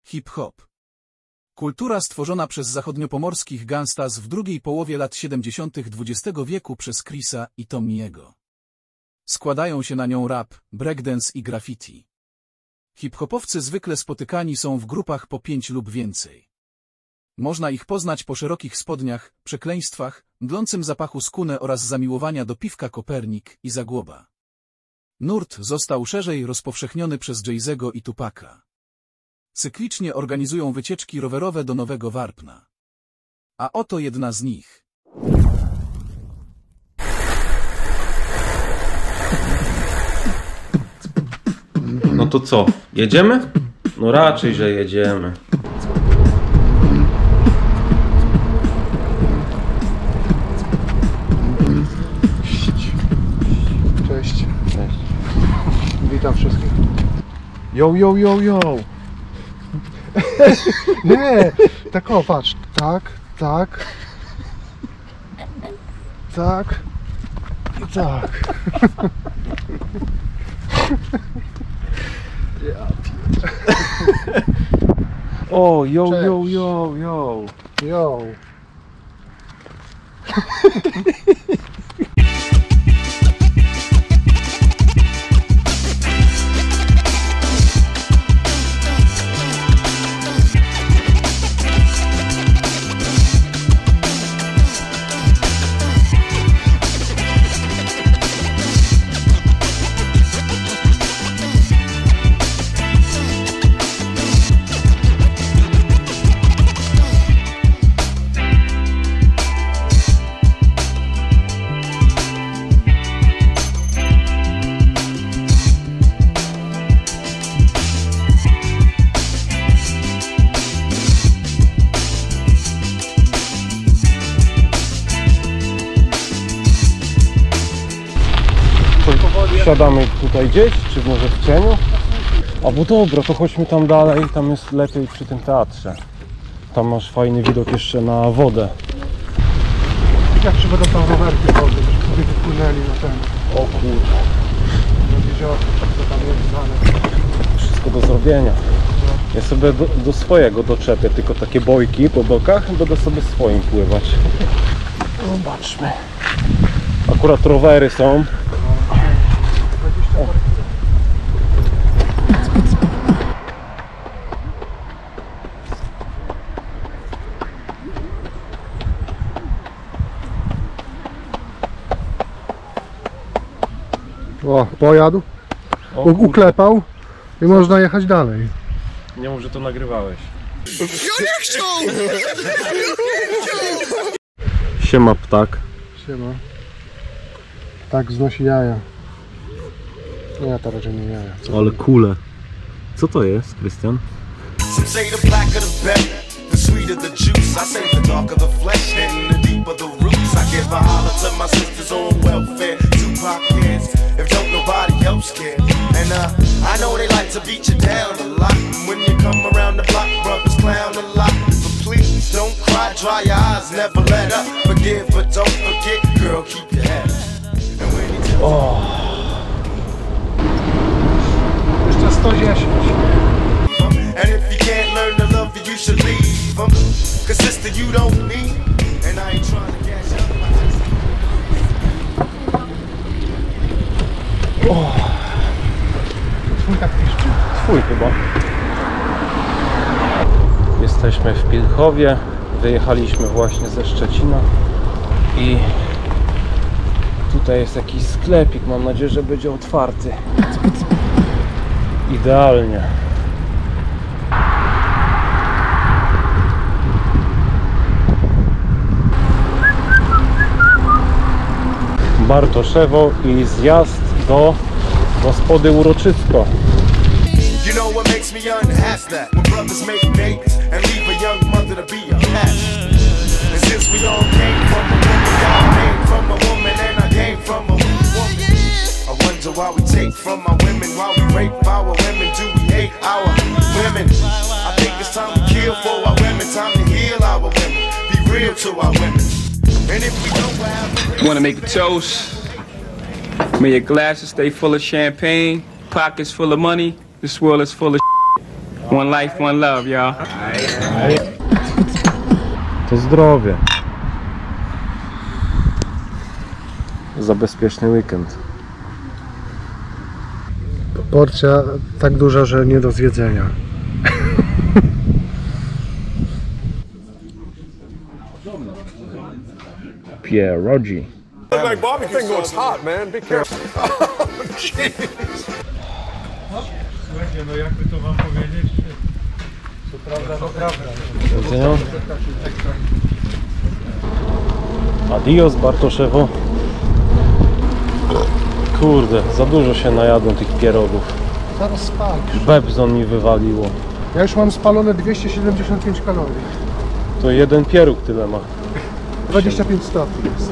Hip-hop. Kultura stworzona przez zachodniopomorskich gangstas w drugiej połowie lat 70. XX wieku przez Chrisa i Tommy'ego. Składają się na nią rap, breakdance i graffiti. Hip-hopowcy zwykle spotykani są w grupach po 5 lub więcej. Można ich poznać po szerokich spodniach, przekleństwach, mdlącym zapachu skune oraz zamiłowania do piwka Kopernik i Zagłoba. Nurt został szerzej rozpowszechniony przez Jay-Zego i Tupaca. Cyklicznie organizują wycieczki rowerowe do Nowego Warpna. A oto jedna z nich. No to co, jedziemy? No raczej, że jedziemy. Cześć. Cześć. Witam wszystkich. Yo, yo, yo, yo. Nie, tak o, patrz. Tak, tak. Tak. I tak. O, yo, Cześć. yo, yo, yo. Yo. Siadamy tutaj gdzieś, czy może w cieniu? A bo dobra, to chodźmy tam dalej, tam jest lepiej przy tym teatrze. Tam masz fajny widok jeszcze na wodę. Jak czy będą tam rowerki chodzić, żeby wypłynęli na ten. O kurde. Na jezioro, co tam jest znane. Wszystko do zrobienia. Ja sobie do swojego doczepię, tylko takie bojki po bokach, będę sobie swoim pływać. Zobaczmy. Akurat rowery są. O, pojadł, uklepał i można jechać dalej. Nie mów, że to nagrywałeś. Siema ptak. Siema. Tak znosi jaja. Nie, to raczej nie jaja. Ale kule. Co to jest, Krystian? Some say the blacker the better, the sweeter the juice. I say the darker the flesh and the deeper the roots. I give a holler to my sisters on welfare, Tupac kids, if don't nobody else care. And I know they like to beat you down a lot. When you come around the block, brothers clown a lot. But please don't cry, dry your eyes, never let up. Forgive but don't forget, girl, keep your head up. And when you tell Jeszcze 110. and if you can't learn to love you, you should leave them. Cause sister, you don't need. And I ain't trying to cash out. Twój tak piszczy. Twój chyba. Jesteśmy w Pilchowie. Wyjechaliśmy właśnie ze Szczecina. I tutaj jest jakiś sklepik. Mam nadzieję, że będzie otwarty. Idealnie. Bartoszewo i zjazd do gospody Uroczysko. You know what makes me unhappy? When brothers make babies and leave a young mother to be a pastor. And since we all came from a woman, God came from a woman, and I came from a woman. I wonder why we take from our women, why we rape our women, do we hate our women? I think it's time to kill for our women, time to heal our women, be real to our women. And if we don't have Want to make a toast? May your glasses stay full of champagne, pockets full of money. This world is full of One life, one love, y'all. To zdrowie. Za bezpieczny weekend. Porcja tak duża, że nie do zjedzenia. Pierogi. Like barbecue thing goes hot, man. Be careful. Słuchajcie, no jakby to wam powiedzieć, to prawda, to prawda. Do widzenia. Adios, Bartoszewo. Kurde, za dużo się najadłem tych pierogów. Zaraz spalisz. Bebzon mi wywaliło. Ja już mam spalone 275 kalorii. To jeden pieróg tyle ma. 25 stopni jest.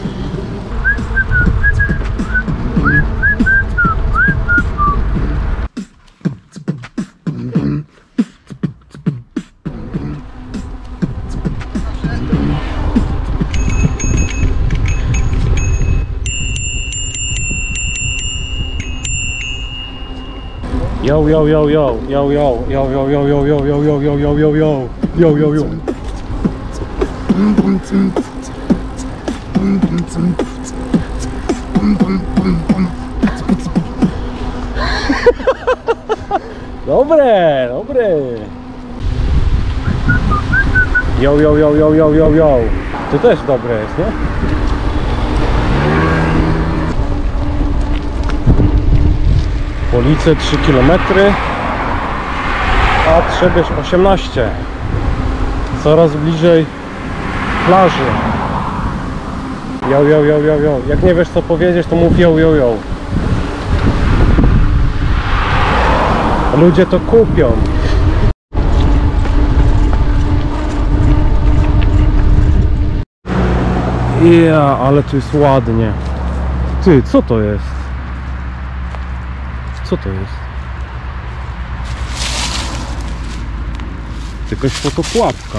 Yo yo yo yo yo yo yo yo yo yo yo yo yo yo yo yo yo yo yo. Dobre, dobre. Yo yo yo yo yo yo yo. To też dobre jest, nie? Police 3 km, a Trzebież 18. Coraz bliżej plaży. Yo, yo, yo, yo, yo. Jak nie wiesz co powiedzieć, to mów yo, yo, yo. Ludzie to kupią. Ja, ale tu jest ładnie. Ty, co to jest? Co to jest? Jakaś fotopułapka.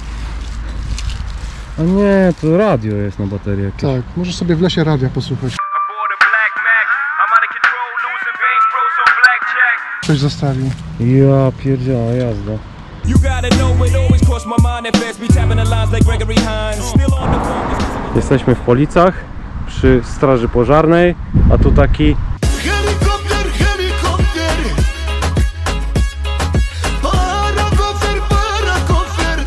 A nie, to radio jest na baterię jakieś. Tak, możesz sobie w lesie radia posłuchać. Coś zostawił. Ja pierdziała jazda. Jesteśmy w Policach przy straży pożarnej, a tu taki Helikopter, helikopter. Parakofer, parakofer.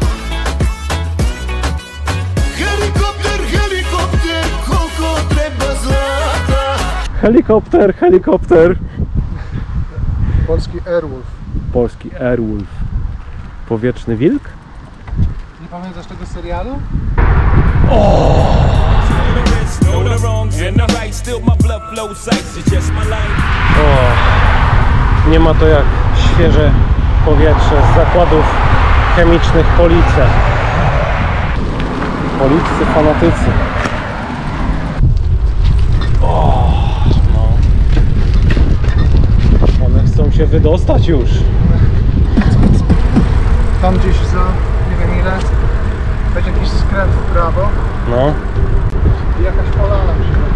Helikopter, helikopter. Koliko treba zlata. helikopter, helikopter. Polski Airwolf. Polski Airwolf. Powietrzny wilk? Nie pamiętasz tego serialu? O, nie ma to jak świeże powietrze z zakładów chemicznych Police. Policy fanatycy. O, no. One chcą się wydostać już. Tam gdzieś za, nie wiem ile, będzie jakiś skręt w prawo No. i jakaś polana przychodzi.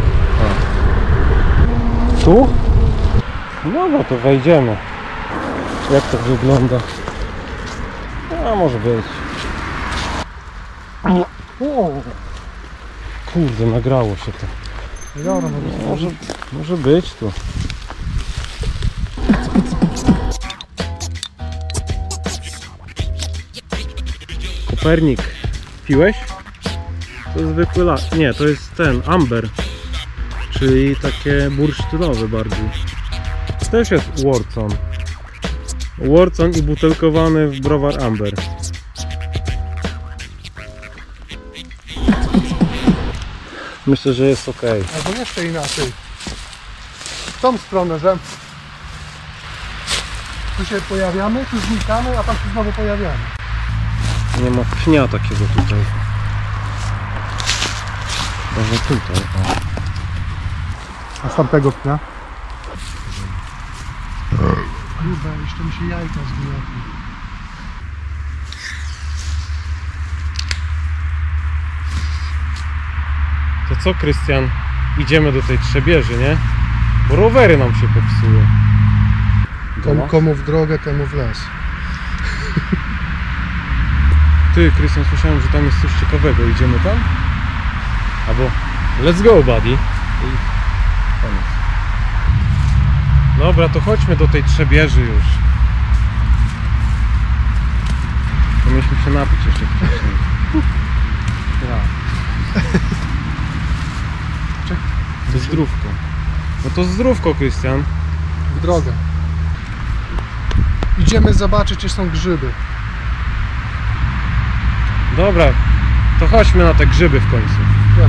Tu? No to wejdziemy. Jak to wygląda? A może być. O, kurde, nagrało się to. Dobra, Może być tu. Kopernik. Piłeś? To jest zwykły nie, to jest ten amber. Czyli takie bursztynowe bardziej. Też jest Wartson. Wartson i butelkowany w browar amber. Myślę, że jest ok. albo jeszcze inaczej. W tą stronę, że tu się pojawiamy, tu znikamy, a tam się znowu pojawiamy. Nie ma pnia takiego tutaj. Może tutaj. O. A z tamtego pnia? Kurwa, jeszcze mi się jajka zgniotły. To co, Krystian? Idziemy do tej Trzebieży, nie? Bo rowery nam się popsuły. Komu w drogę, temu w les. Ty, Krystian, słyszałem, że tam jest coś ciekawego. Idziemy tam? Albo let's go, buddy. I koniec. Dobra, to chodźmy do tej Trzebieży już. To mieliśmy się napić jeszcze wcześniej. To zdrówko. No to zdrówko, Krystian. W drogę. Idziemy zobaczyć, czy są grzyby. Dobra, to chodźmy na te grzyby w końcu. Wiem.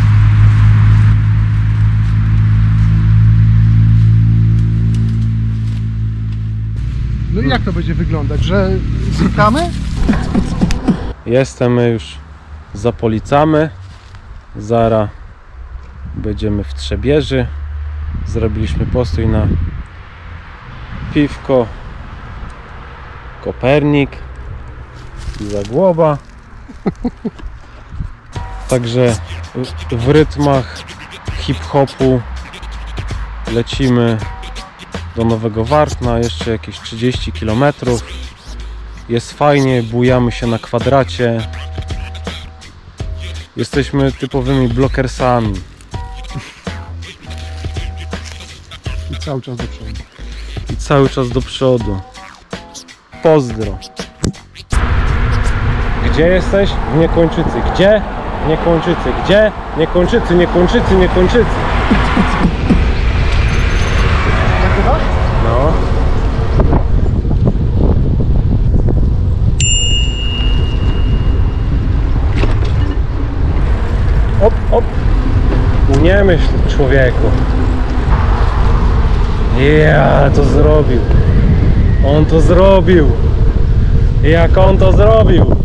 No i jak to będzie wyglądać, że znikamy? Jestem już za Policamy. Zara będziemy w Trzebieży. Zrobiliśmy postój na piwko, Kopernik i Zagłoba. Także w rytmach hip-hopu lecimy do Nowego Wartna, jeszcze jakieś 30 km. Jest fajnie, bujamy się na kwadracie. Jesteśmy typowymi blokersami. I cały czas do przodu. I cały czas do przodu. Pozdro. Gdzie jesteś? W Niekończycy. Gdzie? Niekończycy. Gdzie? Niekończycy, Niekończycy, Niekończycy. No. Op, op. Nie myśl, człowieku. Ja to zrobił. On to zrobił. Jak on to zrobił.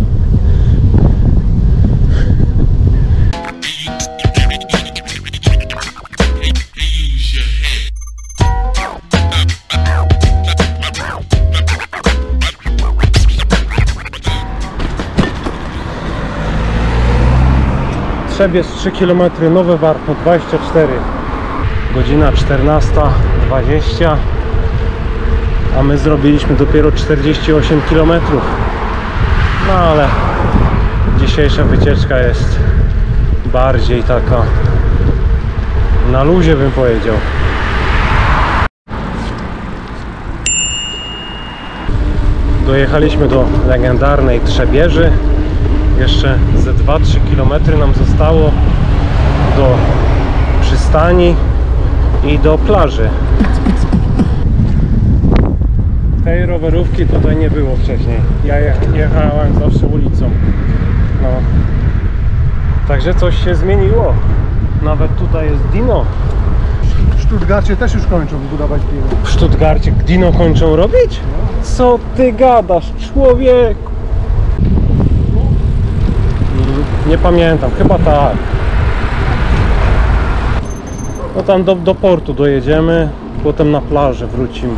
Trzebież 3 km, Nowe Wartno 24. Godzina 14:20, a my zrobiliśmy dopiero 48 km. No ale dzisiejsza wycieczka jest bardziej taka na luzie, bym powiedział. Dojechaliśmy do legendarnej Trzebieży. Jeszcze ze 2-3 km nam zostało do przystani i do plaży. Tej rowerówki tutaj nie było wcześniej. Ja jechałem zawsze ulicą. No. Także coś się zmieniło. Nawet tutaj jest Dino. W Stuttgarcie też już kończą budować Dino. W Stuttgarcie Dino kończą robić? Co ty gadasz, człowieku? Nie pamiętam, chyba tak. No tam do portu dojedziemy, potem na plażę wrócimy.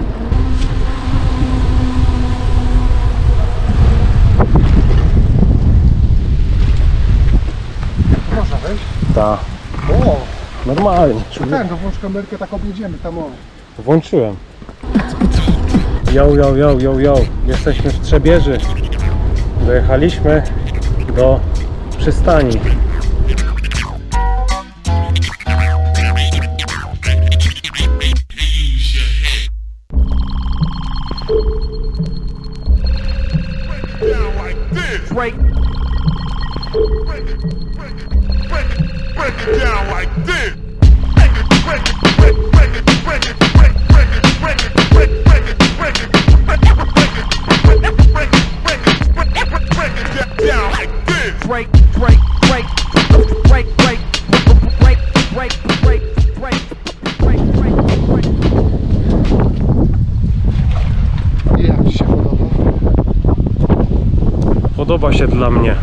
Można wejść? Tak, O! normalnie. Ten, to włącz kamerkę, tak objedziemy tam o. Włączyłem. Yo. Jesteśmy w Trzebieży. Dojechaliśmy do przystani. Break it down like this. Jak ci się podoba? Podoba się dla mnie.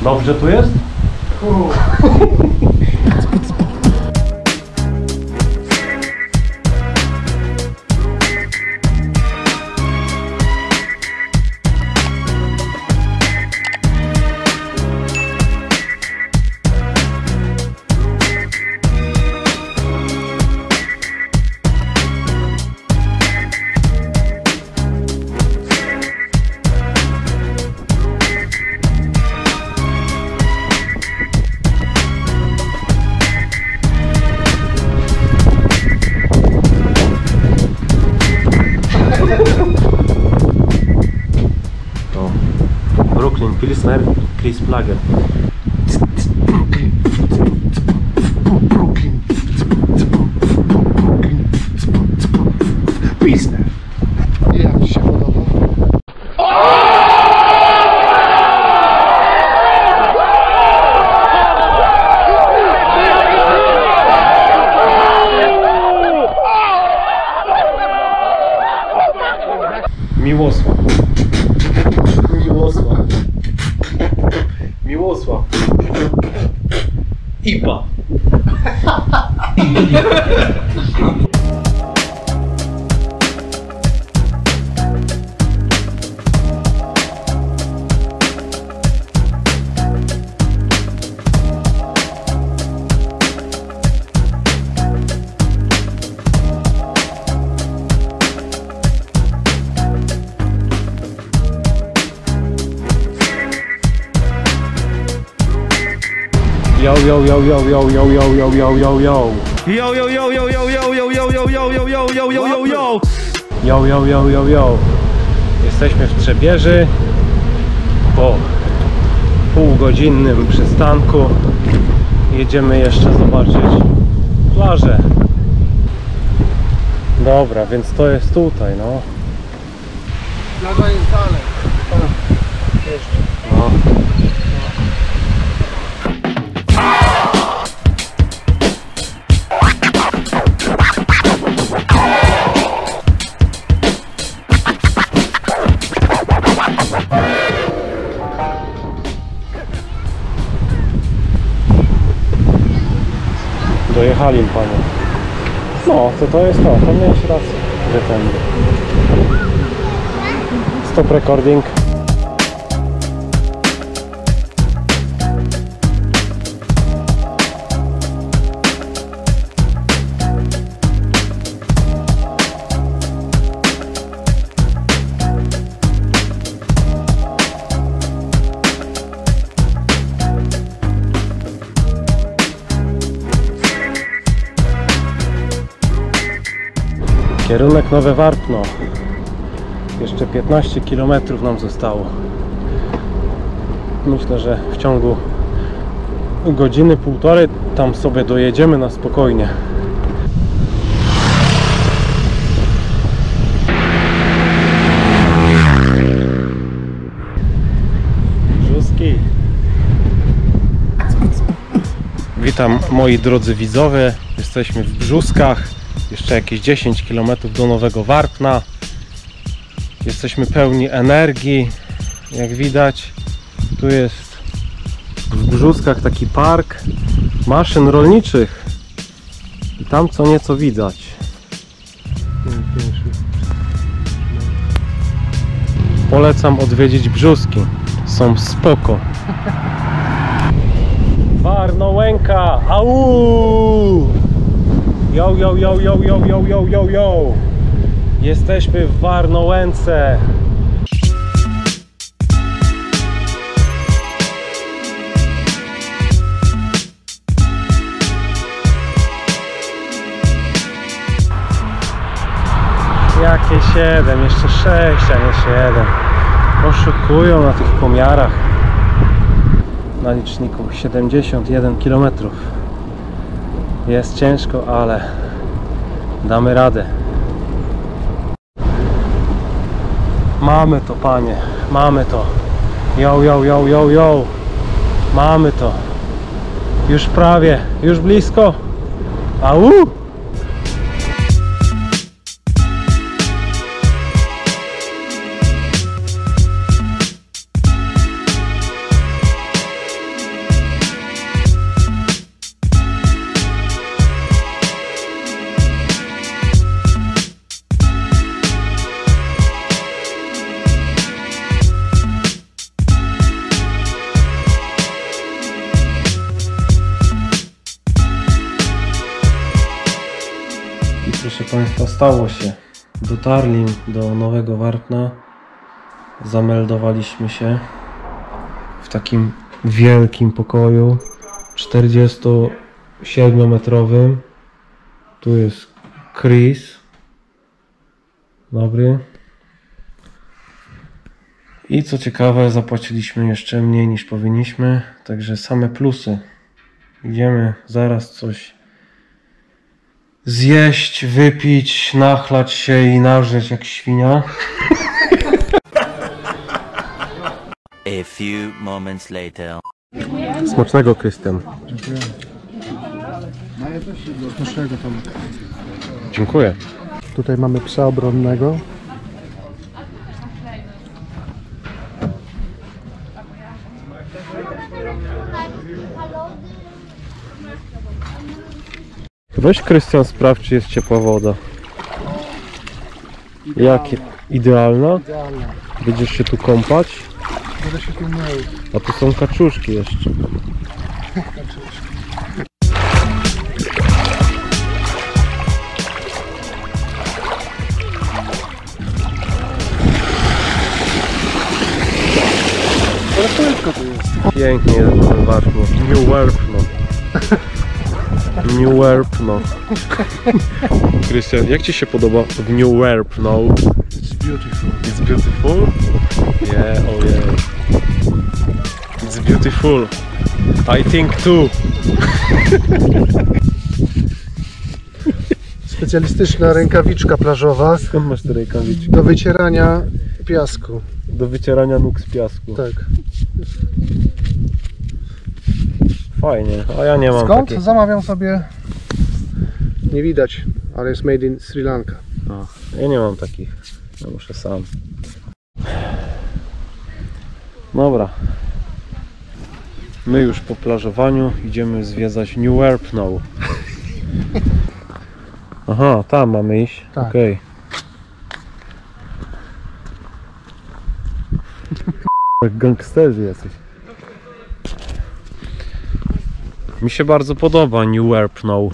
Dobrze tu jest? Brooklyn, Pilsner, Chris Plager. Pilsner. Jak Ci się podoba? Miłosław. Miłosław. Miłosław. IPA. Yo yo yo yo yo yo yo yo yo yo yo. Yo yo yo yo yo yo yo yo yo yo yo yo yo yo yo yo. Yo yo yo yo yo. Jesteśmy w Trzebieży po półgodzinnym przystanku. Jedziemy jeszcze zobaczyć plażę. Dobra, więc to jest tutaj, no. Plaża jest dalej. No. Dojechali panie. No, to jest to. To miałeś rację, że tędy. Stop recording. Kierunek Nowe Warpno. Jeszcze 15 km nam zostało. Myślę, że w ciągu godziny, półtorej tam sobie dojedziemy na spokojnie. Brzuski. Witam moi drodzy widzowie. Jesteśmy w Brzuskach. Jeszcze jakieś 10 km do Nowego Warpna. Jesteśmy pełni energii. Jak widać, tu jest w Brzuskach taki park maszyn rolniczych. I tam co nieco widać. Polecam odwiedzić Brzuski. Są spoko. Warnołęka! Au! Yo, yo, yo, yo, yo, yo, yo, yo, yo. Jesteśmy w Warnołęce. Jakie 7, jeszcze 6, a nie 7. Oszukują na tych pomiarach. Na liczniku 71 km. Jest ciężko, ale damy radę. Mamy to, panie, mamy to. Yo, yo, yo, yo, yo. Mamy to. Już prawie, już blisko. Au! Państwa, stało się. Dotarli do Nowego Warpna. Zameldowaliśmy się w takim wielkim pokoju 47-metrowym. Tu jest Chris. Dobry. I co ciekawe, zapłaciliśmy jeszcze mniej niż powinniśmy, także same plusy. Idziemy zaraz coś zjeść, wypić, nachlać się i nażreć jak świnia. A few moments later. Smacznego, Krystian. Naszego Tomek. Dziękuję. Tutaj mamy psa obronnego. Weź, Krystian, sprawdź, czy jest ciepła woda. Jakie? Idealna? Idealna. Będziesz się tu kąpać? Będę się tu mył. A tu są kaczuszki jeszcze. Ale płytko tu jest. Pięknie jest ten warsztat. New Warpno. New Warpno. Krystian, jak Ci się podoba w New Warpno? It's beautiful. It's beautiful? Yeah, oh yeah. It's beautiful. I think too. Specjalistyczna rękawiczka plażowa Skąd masz te rękawiczki? do wycierania piasku. Do wycierania nóg z piasku. Tak. Fajnie, a ja nie mam Skąd? takiej. Zamawiam sobie. Nie widać, ale jest made in Sri Lanka. No, ja nie mam takich. Ja muszę sam. Dobra. My już po plażowaniu idziemy zwiedzać New Warpno. Aha, tam mamy iść. Tak. Okej. Jak gangsterzy jacyś. Mi się bardzo podoba New Warpno.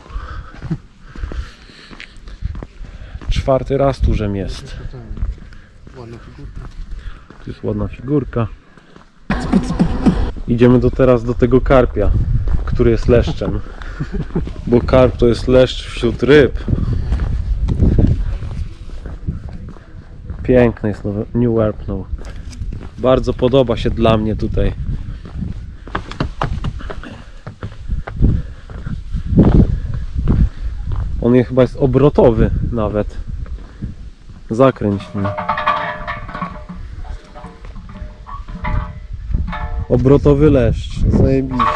4. raz tu żem jest. Ładna figurka. Tu jest ładna figurka. Idziemy teraz do tego karpia, który jest leszczem. Bo karp to jest leszcz wśród ryb. Piękne jest nowe New Warpno. Bardzo podoba się dla mnie tutaj. On chyba jest obrotowy nawet. Zakręć mnie. Obrotowy leszcz. Zajebiście.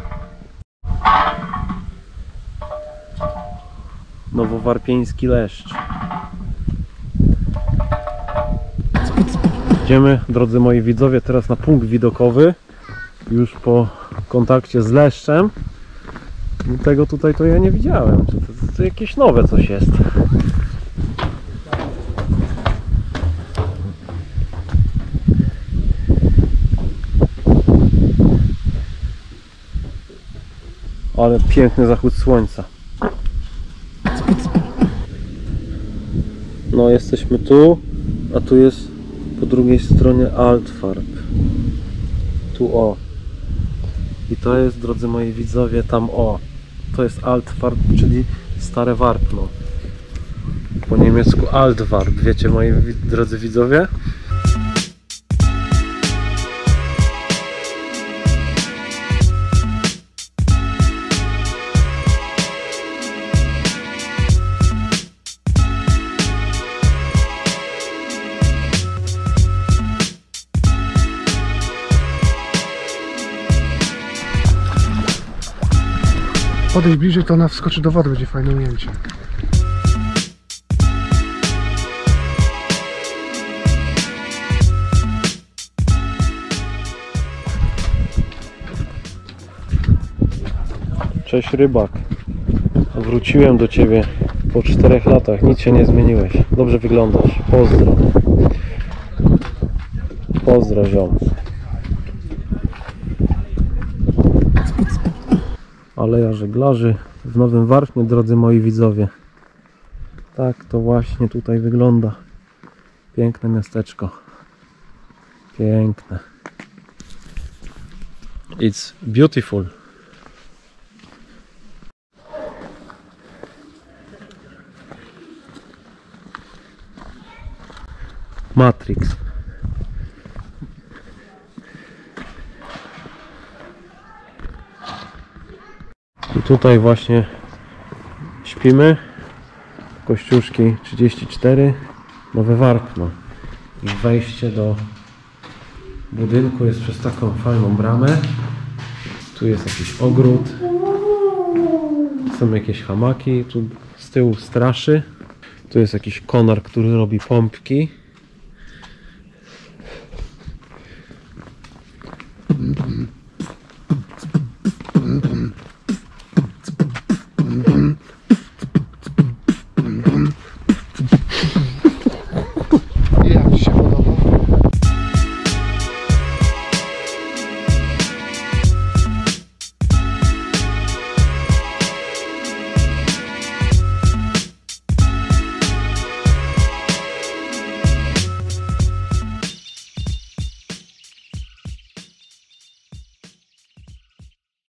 Nowowarpieński leszcz. Idziemy, drodzy moi widzowie, teraz na punkt widokowy. Już po kontakcie z leszczem. Tego tutaj to ja nie widziałem. To jakieś nowe coś jest. Ale piękny zachód słońca. No, jesteśmy tu, a tu jest po drugiej stronie Altfarb. Tu o. I to jest, drodzy moi widzowie, tam o. To jest Altfarb, czyli Stare Warpno. Po niemiecku Altwarp, wiecie, moi drodzy widzowie? Podejdź bliżej, to ona wskoczy do wody, będzie fajne ujęcie. Cześć, rybak. Wróciłem do Ciebie po 4 latach. Nic się nie zmieniłeś. Dobrze wyglądasz. Pozdro. Pozdro, ziom. Aleja żeglarzy w Nowym Warpnie, drodzy moi widzowie. Tak to właśnie tutaj wygląda. Piękne miasteczko. Piękne. It's beautiful. Matrix. I tutaj właśnie śpimy. Kościuszki 34. Nowe Warpno. I wejście do budynku jest przez taką fajną bramę. Tu jest jakiś ogród. Są jakieś hamaki. Tu z tyłu straszy. Tu jest jakiś konar, który robi pompki.